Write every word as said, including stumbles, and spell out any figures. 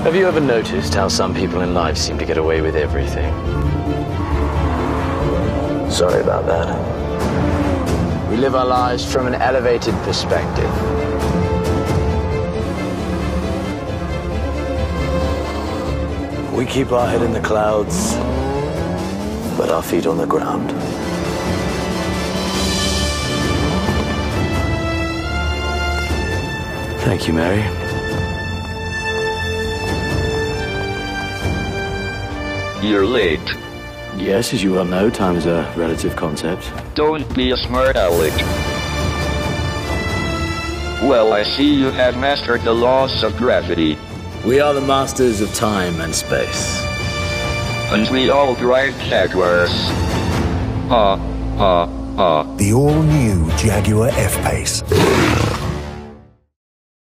Have you ever noticed how some people in life seem to get away with everything? Sorry about that. We live our lives from an elevated perspective. We keep our head in the clouds, but our feet on the ground. Thank you, Mary. You're late. Yes, as you well know, time is a relative concept. Don't be a smart aleck. Well, I see you have mastered the laws of gravity. We are the masters of time and space. And we all drive Jaguars. Ha, ha, ha. The all-new Jaguar F-Pace.